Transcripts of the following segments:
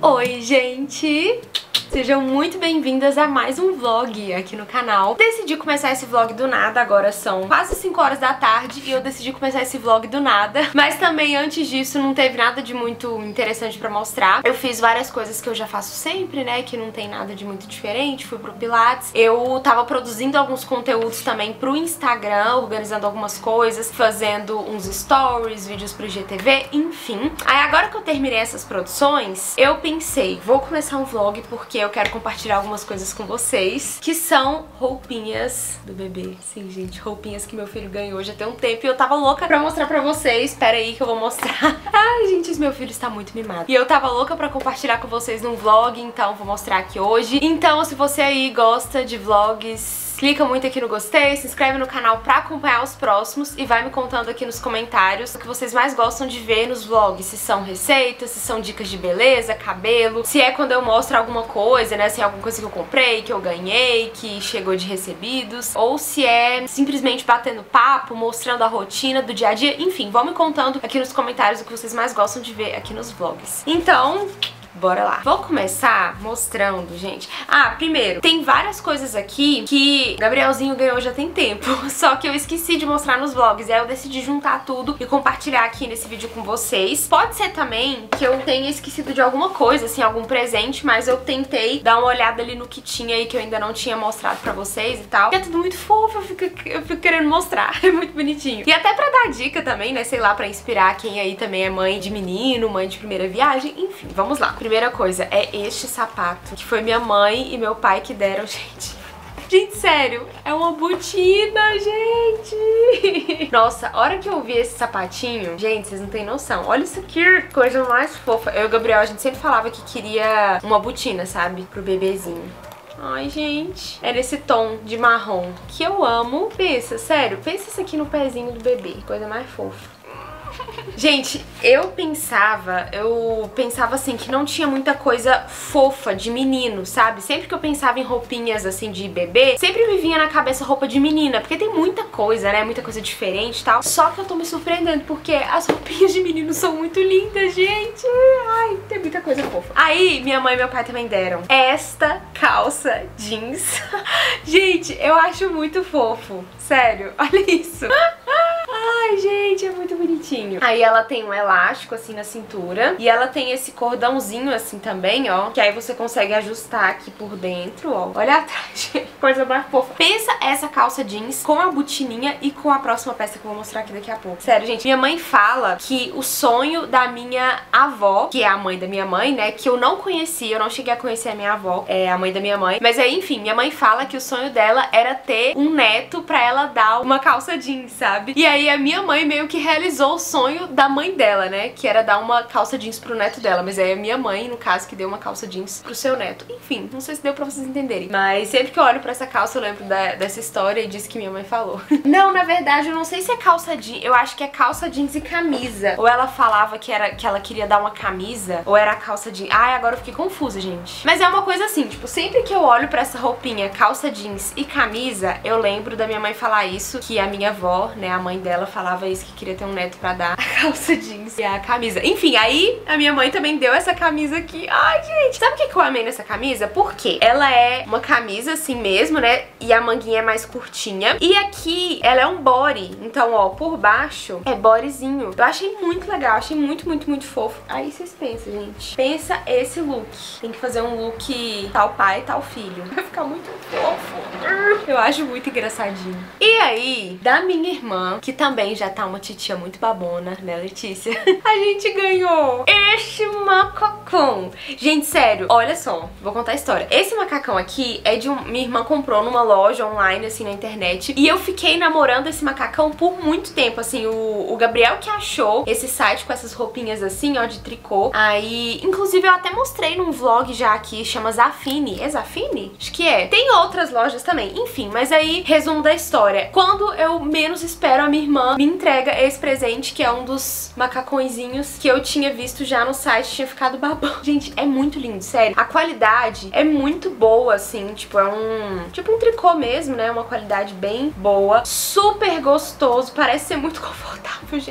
Oi, gente! Sejam muito bem-vindas a mais um vlog aqui no canal. Decidi começar esse vlog do nada, agora são quase 5 horas da tarde e eu decidi começar esse vlog do nada. Mas também antes disso não teve nada de muito interessante pra mostrar. Eu fiz várias coisas que eu já faço sempre, né, que não tem nada de muito diferente. Fui pro Pilates, eu tava produzindo alguns conteúdos também pro Instagram, organizando algumas coisas, fazendo uns stories, vídeos pro IGTV, enfim. Aí agora que eu terminei essas produções, eu pensei, vou começar um vlog porque eu quero compartilhar algumas coisas com vocês, que são roupinhas do bebê. Sim, gente, roupinhas que meu filho ganhou já tem um tempo e eu tava louca pra mostrar pra vocês. Espera aí que eu vou mostrar. Ai, gente, esse meu filho está muito mimado. E eu tava louca pra compartilhar com vocês num vlog, então vou mostrar aqui hoje. Então, se você aí gosta de vlogs, clica muito aqui no gostei, se inscreve no canal pra acompanhar os próximos e vai me contando aqui nos comentários o que vocês mais gostam de ver nos vlogs. Se são receitas, se são dicas de beleza, cabelo, se é quando eu mostro alguma coisa, né, se é alguma coisa que eu comprei, que eu ganhei, que chegou de recebidos, ou se é simplesmente batendo papo, mostrando a rotina do dia a dia, enfim, vão me contando aqui nos comentários o que vocês mais gostam de ver aqui nos vlogs. Então, bora lá. Vou começar mostrando, gente. Ah, primeiro, tem várias coisas aqui que o Gabrielzinho ganhou já tem tempo, só que eu esqueci de mostrar nos vlogs, e aí eu decidi juntar tudo e compartilhar aqui nesse vídeo com vocês. Pode ser também que eu tenha esquecido de alguma coisa, assim, algum presente, mas eu tentei dar uma olhada ali no que tinha aí que eu ainda não tinha mostrado pra vocês e tal. E é tudo muito fofo, eu fico querendo mostrar, é muito bonitinho. E até pra dar dica também, né, sei lá, pra inspirar quem aí também é mãe de menino, mãe de primeira viagem, enfim, vamos lá. Primeira coisa é este sapato, que foi minha mãe e meu pai que deram, gente. Gente, sério, é uma botina, gente! Nossa, a hora que eu vi esse sapatinho, gente, vocês não tem noção. Olha isso aqui, coisa mais fofa. Eu e o Gabriel, a gente sempre falava que queria uma botina, sabe? Pro bebezinho. Ai, gente, é nesse tom de marrom que eu amo. Pensa, sério, pensa isso aqui no pezinho do bebê, coisa mais fofa. Gente, eu pensava assim que não tinha muita coisa fofa de menino, sabe? Sempre que eu pensava em roupinhas assim de bebê, sempre me vinha na cabeça roupa de menina, porque tem muita coisa, né? Muita coisa diferente e tal. Só que eu tô me surpreendendo porque as roupinhas de menino são muito lindas, gente. Ai, tem muita coisa fofa. Aí, minha mãe e meu pai também deram esta calça jeans. Gente, eu acho muito fofo. Sério, olha isso. Ai, gente, é muito bonitinho. Aí ela tem um elástico assim na cintura e ela tem esse cordãozinho assim também, ó, que aí você consegue ajustar aqui por dentro, ó. Olha atrás, gente, coisa mais fofa. Pensa essa calça jeans com a botininha e com a próxima peça que eu vou mostrar aqui daqui a pouco. Sério, gente, minha mãe fala que o sonho da minha avó, que é a mãe da minha mãe, né, que eu não conhecia, eu não cheguei a conhecer a minha avó, é a mãe da minha mãe, mas aí, enfim, minha mãe fala que o sonho dela era ter um neto pra ela dar uma calça jeans, sabe? E aí a minha mãe meio que realizou o sonho da mãe dela, né, que era dar uma calça jeans pro neto dela, mas aí a minha mãe, no caso, que deu uma calça jeans pro seu neto. Enfim, não sei se deu pra vocês entenderem, mas sempre que eu olho pra essa calça eu lembro dessa história e disso que minha mãe falou. Não, na verdade, eu não sei se é calça jeans, eu acho que é calça jeans e camisa. Ou ela falava que ela queria dar uma camisa, ou era a calça jeans. Ai, agora eu fiquei confusa, gente. Mas é uma coisa assim, tipo, sempre que eu olho pra essa roupinha, calça jeans e camisa, eu lembro da minha mãe falar isso, que a minha avó, né, a mãe dela falava isso, que queria ter um neto pra dar a calça jeans e a camisa. Enfim, aí a minha mãe também deu essa camisa aqui. Ai, gente, sabe o que eu amei nessa camisa? Porque ela é uma camisa assim mesmo, né, e a manguinha é mais curtinha. E aqui ela é um body, então, ó, por baixo é bodyzinho. Eu achei muito legal, achei muito, muito, muito fofo. Aí vocês pensam, gente, pensa esse look. Tem que fazer um look tal pai, tal filho. Vai ficar muito fofo. Eu acho muito engraçadinho. E aí, da minha irmã, que também já tá uma titia muito babona, né, Letícia? A gente ganhou este macacão. Gente, sério, olha só, vou contar a história. Esse macacão aqui é de minha irmã comprou numa loja online, assim, na internet. E eu fiquei namorando esse macacão por muito tempo, assim. O Gabriel que achou esse site com essas roupinhas assim, ó, de tricô. Aí, inclusive, eu até mostrei num vlog já aqui, chama Zafini. É Zafini? Acho que é. Tem outras lojas também, enfim. Mas aí, resumo da história. Quando eu menos espero, a minha irmã me entrega esse presente, que é um dos macacõezinhos que eu tinha visto já no site, tinha ficado babão. Gente, é muito lindo, sério. A qualidade é muito boa, assim, tipo, é um tricô mesmo, né? Uma qualidade bem boa, super gostoso, parece ser muito confortável, gente.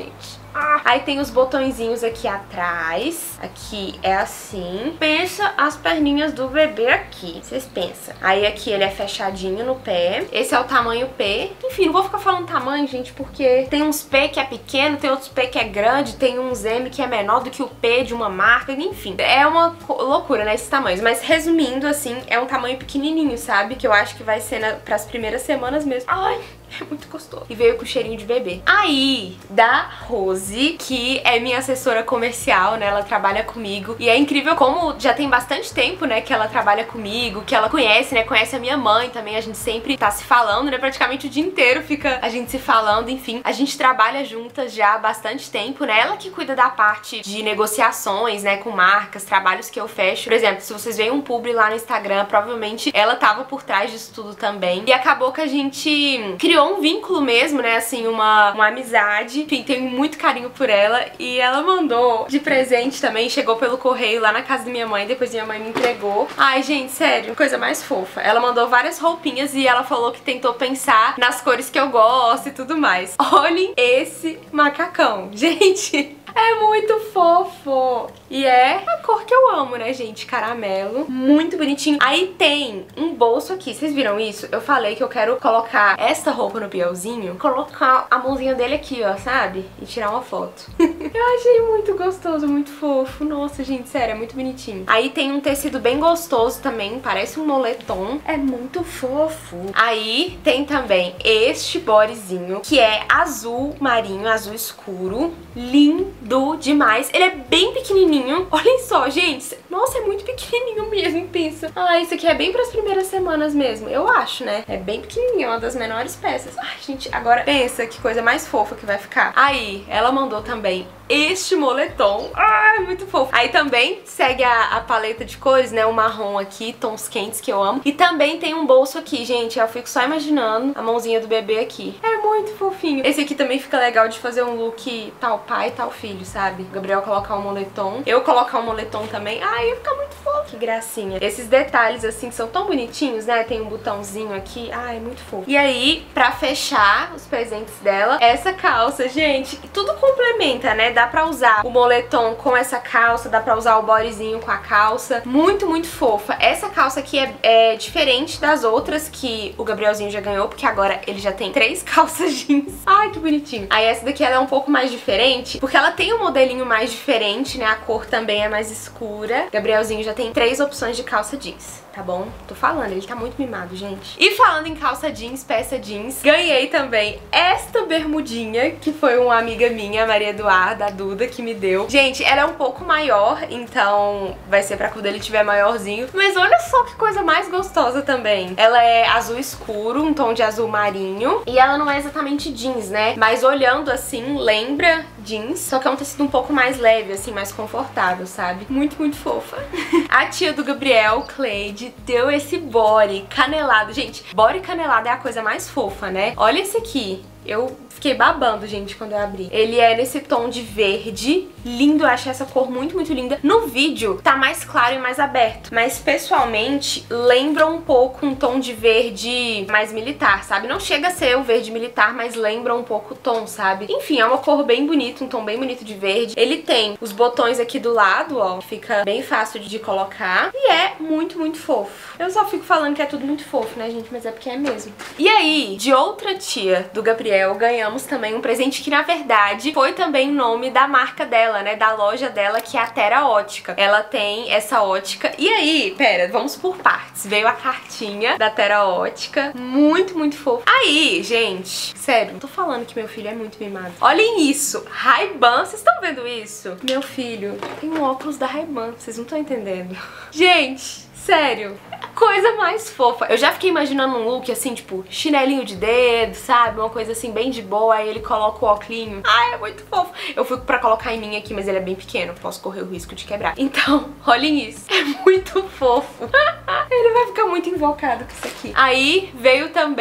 Aí tem os botõezinhos aqui atrás. Aqui é assim. Pensa as perninhas do bebê aqui. Vocês pensam. Aí aqui ele é fechadinho no pé. Esse é o tamanho P. Enfim, não vou ficar falando tamanho, gente, porque tem uns P que é pequeno, tem outros P que é grande, tem uns M que é menor do que o P de uma marca. Enfim, é uma loucura, né, esses tamanhos. Mas resumindo, assim, é um tamanho pequenininho, sabe? Que eu acho que vai ser pras primeiras semanas mesmo. Ai, é muito gostoso. E veio com cheirinho de bebê. Aí, da Rose, que é minha assessora comercial, né? Ela trabalha comigo. E é incrível como já tem bastante tempo, né? Que ela trabalha comigo, que ela conhece, né? Conhece a minha mãe também. A gente sempre tá se falando, né? Praticamente o dia inteiro fica a gente se falando, enfim. A gente trabalha juntas já há bastante tempo, né? Ela que cuida da parte de negociações, né? Com marcas, trabalhos que eu fecho. Por exemplo, se vocês veem um publi lá no Instagram, provavelmente ela tava por trás disso tudo também. E acabou que a gente criou um vínculo mesmo, né, assim, uma amizade. Enfim, tenho muito carinho por ela. E ela mandou de presente também, chegou pelo correio lá na casa da minha mãe, depois minha mãe me entregou. Ai, gente, sério, coisa mais fofa. Ela mandou várias roupinhas e ela falou que tentou pensar nas cores que eu gosto e tudo mais. Olhem esse macacão, gente. É muito fofo. E é a cor que eu amo, né, gente? Caramelo. Muito bonitinho. Aí tem um bolso aqui. Vocês viram isso? Eu falei que eu quero colocar essa roupa no Bielzinho, colocar a mãozinha dele aqui, ó, sabe? E tirar uma foto. Eu achei muito gostoso, muito fofo. Nossa, gente, sério, é muito bonitinho. Aí tem um tecido bem gostoso também, parece um moletom. É muito fofo. Aí tem também este bodyzinho, que é azul marinho, azul escuro. Lindo demais. Ele é bem pequenininho. Olhem só, gente. Nossa, é muito pequenininho mesmo, pensa. Ah, isso aqui é bem pras primeiras semanas mesmo. Eu acho, né? É bem pequenininho, é uma das menores peças. Ai, gente, agora pensa que coisa mais fofa que vai ficar. Aí, ela mandou também este moletom. Ai, muito fofo. Aí também segue a paleta de cores, né? O marrom aqui, tons quentes que eu amo. E também tem um bolso aqui, gente. Eu fico só imaginando a mãozinha do bebê aqui. É muito fofinho. Esse aqui também fica legal de fazer um look tal pai, tal filho, sabe? O Gabriel colocar um moletom, eu colocar um moletom também. Ai, ia ficar muito fofo. Que gracinha. Esses detalhes, assim, que são tão bonitinhos, né? Tem um botãozinho aqui. Ai, muito fofo. E aí, pra fechar os presentes dela, essa calça, gente, tudo complementa, né? Dá pra usar o moletom com essa calça, dá pra usar o bodyzinho com a calça. Muito, muito fofa. Essa calça aqui é diferente das outras que o Gabrielzinho já ganhou, porque agora ele já tem 3 calças jeans. Ai, que bonitinho. Aí essa daqui ela é um pouco mais diferente, porque ela tem um modelinho mais diferente, né? A cor também é mais escura. Gabrielzinho já tem 3 opções de calça jeans, tá bom? Tô falando, ele tá muito mimado, gente. E falando em calça jeans, peça jeans, ganhei também esta bermudinha, que foi uma amiga minha, Maria Eduarda, a Duda, que me deu. Gente, ela é um pouco maior, então vai ser pra quando ele tiver maiorzinho. Mas olha só que coisa mais gostosa também. Ela é azul escuro, um tom de azul marinho. E ela não é exatamente jeans, né? Mas olhando assim, lembra jeans. Só que é um tecido um pouco mais leve, assim, mais confortável, sabe? Muito, muito fofa. A tia do Gabriel, Cleide, deu esse body canelado. Gente, body canelado é a coisa mais fofa, né? Olha esse aqui. Eu fiquei babando, gente, quando eu abri. Ele é nesse tom de verde. Lindo, eu achei essa cor muito, muito linda. No vídeo tá mais claro e mais aberto, mas pessoalmente lembra um pouco um tom de verde mais militar, sabe? Não chega a ser o verde militar, mas lembra um pouco o tom, sabe? Enfim, é uma cor bem bonita, um tom bem bonito de verde. Ele tem os botões aqui do lado, ó, fica bem fácil de colocar. E é muito, muito fofo. Eu só fico falando que é tudo muito fofo, né, gente? Mas é porque é mesmo. E aí, de outra tia do Gabriel, ganhamos também um presente que, na verdade, foi também o nome da marca dela, né? Da loja dela, que é a Terra Ótica. Ela tem essa ótica. E aí, pera, vamos por partes. Veio a cartinha da Terra Ótica. Muito, muito fofo. Aí, gente, sério, tô falando que meu filho é muito mimado. Olhem isso, Ray-Ban. Vocês estão vendo isso? Meu filho tem um óculos da Ray-Ban. Vocês não estão entendendo. Gente, sério, coisa mais fofa. Eu já fiquei imaginando um look assim, tipo, chinelinho de dedo, sabe? Uma coisa assim, bem de boa. Aí ele coloca o óculinho. Ai, é muito fofo. Eu fui pra colocar em mim aqui, mas ele é bem pequeno. Posso correr o risco de quebrar. Então, olhem isso. É muito fofo. Ele vai ficar muito invocado com isso aqui. Aí veio também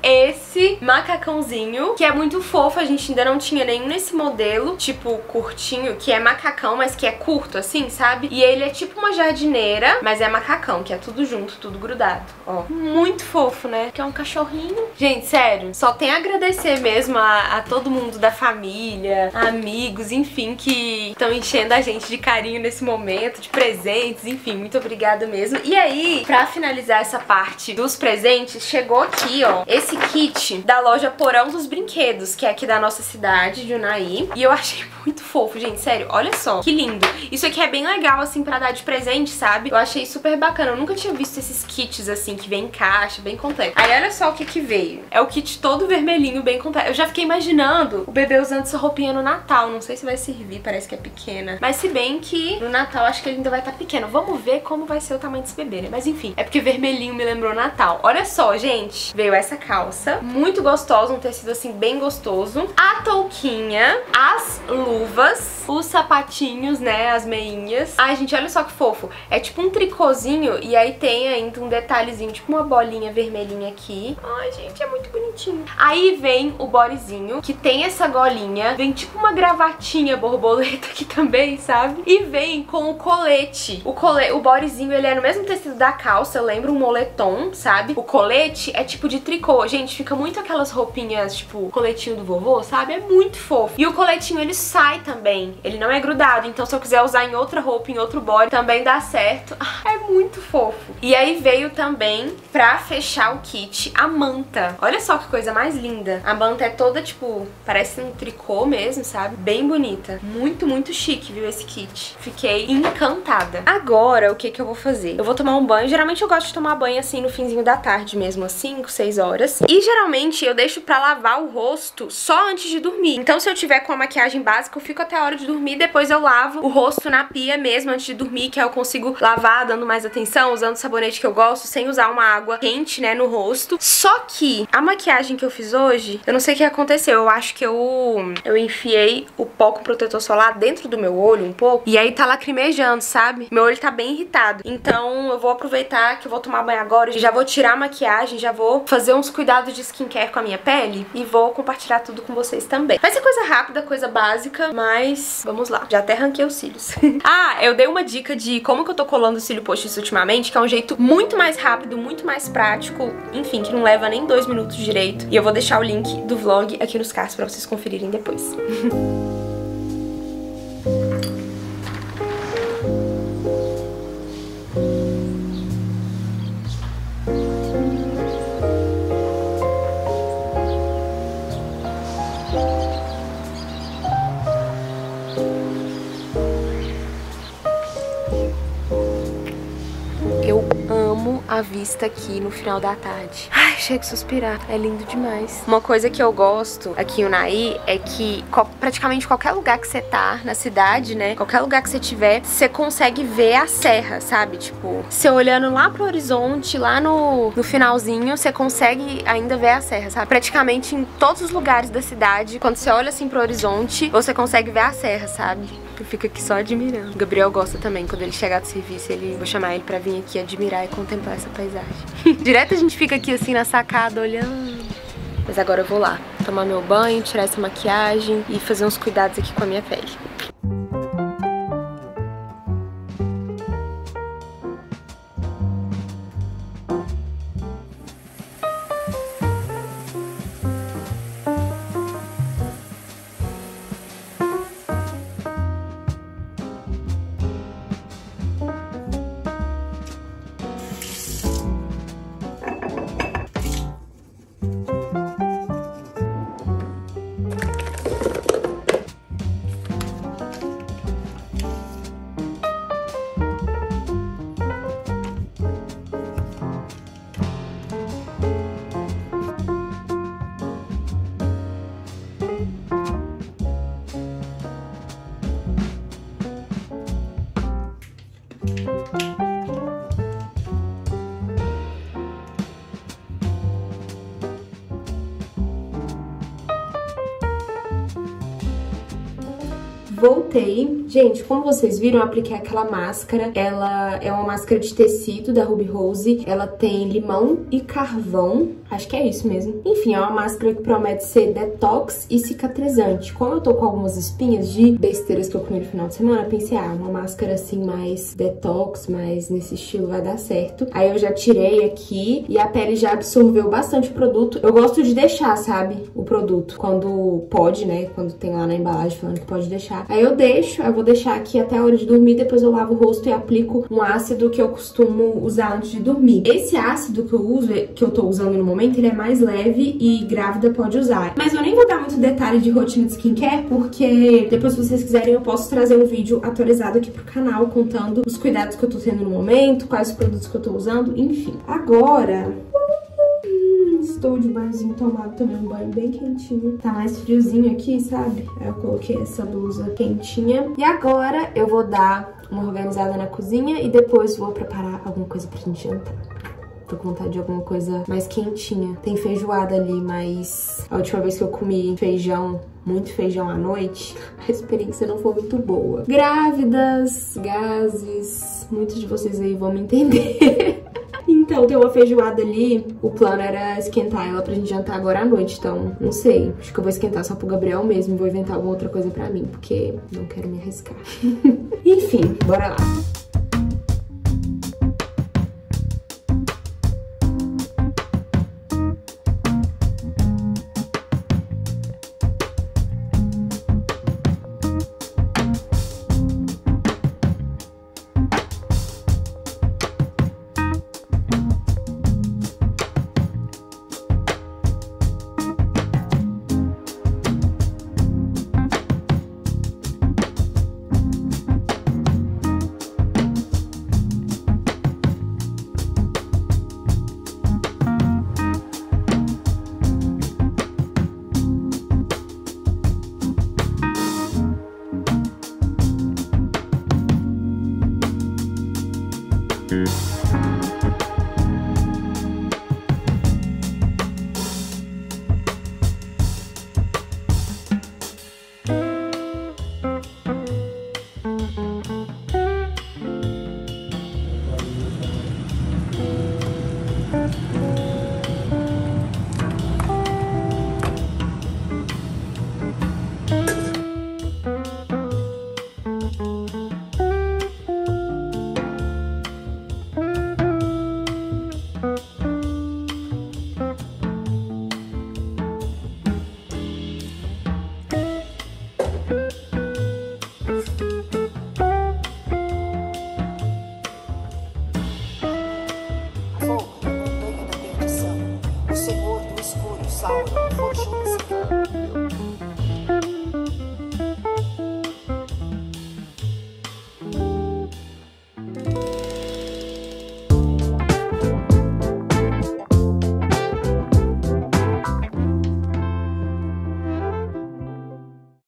esse macacãozinho, que é muito fofo. A gente ainda não tinha nenhum nesse modelo, tipo curtinho, que é macacão, mas que é curto assim, sabe? E ele é tipo uma jardineira, mas é macacão, que é tudo junto, tudo grudado, ó. Muito fofo, né? Que é um cachorrinho. Gente, sério, só tem a agradecer mesmo a todo mundo da família, amigos, enfim, que estão enchendo a gente de carinho nesse momento, de presentes, enfim, muito obrigada mesmo. E aí, pra finalizar essa parte dos presentes, chegou aqui, ó, esse kit da loja Porão dos Brinquedos, que é aqui da nossa cidade, de Unai. E eu achei muito fofo, gente, sério, olha só, que lindo. Isso aqui é bem legal, assim, pra dar de presente, sabe? Eu achei super bacana, eu nunca tinha visto esses kits, assim, que vem em caixa, bem completo. Aí olha só o que que veio. É o kit todo vermelhinho, bem completo. Eu já fiquei imaginando o bebê usando essa roupinha no Natal, não sei se vai servir, parece que é pequena. Mas se bem que no Natal acho que ele ainda vai estar pequeno. Vamos ver como vai ser o tamanho desse bebê, né? Mas enfim, é porque vermelhinho me lembrou Natal. Olha só, gente, veio essa calça, muito gostosa, um tecido assim bem gostoso. A touquinha, as luvas, os sapatinhos, né, as meinhas. Ai, gente, olha só que fofo. É tipo um tricôzinho e aí tem ainda um detalhezinho, tipo uma bolinha vermelhinha aqui. Ai, gente, é muito bonitinho. Aí vem o bodyzinho, que tem essa golinha, vem tipo uma gravatinha borboleta aqui também, sabe? E vem com o colete. O bodyzinho, ele é no mesmo tecido da calça, lembra um moletom, sabe? O colete é tipo de tricô. Gente, fica muito aquelas roupinhas, tipo, coletinho do vovô, sabe? É muito fofo. E o coletinho, ele sai também. Ele não é grudado, então se eu quiser usar em outra roupa, em outro body, também dá certo. É muito fofo. E aí veio também, pra fechar o kit, a manta. Olha só que coisa mais linda. A manta é toda, tipo, parece um tricô mesmo, sabe? Bem bonita. Muito, muito chique, viu, esse kit. Fiquei encantada. Agora, o que que eu vou fazer? Eu vou tomar um banho. Geralmente eu gosto de tomar banho, assim, no finzinho da tarde mesmo, às 5, 6 horas. E geralmente eu deixo pra lavar o rosto só antes de dormir. Então se eu tiver com a maquiagem básica, eu fico até a hora de dormir. Depois eu lavo o rosto na pia mesmo antes de dormir, que aí eu consigo lavar dando mais atenção, usando o sabonete que eu gosto, sem usar uma água quente, né, no rosto. Só que a maquiagem que eu fiz hoje, eu não sei o que aconteceu. Eu acho que eu enfiei o pó com protetor solar dentro do meu olho um pouco. E aí tá lacrimejando, sabe? Meu olho tá bem irritado. Então eu vou aproveitar que eu vou tomar banho agora e já vou tirar a maquiagem, já vou fazer uns cuidados de skincare com a minha pele e vou compartilhar tudo com vocês também. Vai ser coisa rápida, coisa básica, mas vamos lá. Já até ranquei os cílios. Ah, eu dei uma dica de como que eu tô colando o cílio postiço ultimamente, que é um jeito muito mais rápido, muito mais prático, enfim, que não leva nem 2 minutos direito. E eu vou deixar o link do vlog aqui nos cards pra vocês conferirem depois. Eu amo a vista aqui no final da tarde. Ai, chega de suspirar, é lindo demais. Uma coisa que eu gosto aqui em Unai é que praticamente qualquer lugar que você tá na cidade, né, qualquer lugar que você tiver, você consegue ver a serra, sabe? Tipo, você olhando lá pro horizonte, lá no finalzinho, você consegue ainda ver a serra, sabe? Praticamente em todos os lugares da cidade, quando você olha assim pro horizonte, você consegue ver a serra, sabe? Eu fico aqui só admirando. O Gabriel gosta também, quando ele chegar do serviço, vou chamar ele pra vir aqui admirar e contemplar essa paisagem. Direto a gente fica aqui assim na sacada olhando. Mas agora eu vou lá tomar meu banho, tirar essa maquiagem e fazer uns cuidados aqui com a minha pele. Voltei Gente, como vocês viram, eu apliquei aquela máscara. Ela é uma máscara de tecido da Ruby Rose. Ela tem limão e carvão. Acho que é isso mesmo. Enfim, é uma máscara que promete ser detox e cicatrizante. Como eu tô com algumas espinhas de besteiras que eu comi no final de semana, eu pensei, uma máscara assim mais detox, mais nesse estilo vai dar certo. Aí eu já tirei aqui e a pele já absorveu bastante o produto. Eu gosto de deixar, sabe, o produto quando pode, né? Quando tem lá na embalagem falando que pode deixar. Aí eu deixo, eu vou deixar aqui até a hora de dormir, depois eu lavo o rosto e aplico um ácido que eu costumo usar antes de dormir. Esse ácido que eu uso, que eu tô usando no momento, ele é mais leve e grávida pode usar. Mas eu nem vou dar muito detalhe de rotina de skincare, porque depois, se vocês quiserem, eu posso trazer um vídeo atualizado aqui pro canal, contando os cuidados que eu tô tendo no momento, quais os produtos que eu tô usando, enfim. Agora... estou de banhozinho tomado, tomei um banho bem quentinho. Tá mais friozinho aqui, sabe? Aí eu coloquei essa blusa quentinha. E agora eu vou dar uma organizada na cozinha e depois vou preparar alguma coisa pra gente jantar. Tô com vontade de alguma coisa mais quentinha. Tem feijoada ali, mas a última vez que eu comi feijão, muito feijão à noite, a experiência não foi muito boa. Grávidas, gases, muitos de vocês aí vão me entender. Então, tem uma feijoada ali, o plano era esquentar ela pra gente jantar agora à noite, então, não sei. Acho que eu vou esquentar só pro Gabriel mesmo, vou inventar alguma outra coisa pra mim, porque não quero me arriscar. Enfim, bora lá.